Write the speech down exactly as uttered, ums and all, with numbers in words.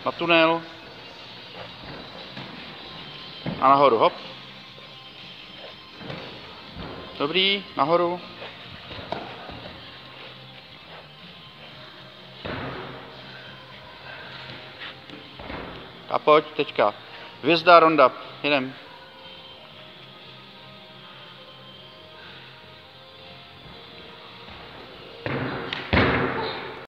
Na tunel. A nahoru, hop. Dobrý, nahoru. A pojď, teďka. Hvězda, ronda, jedem.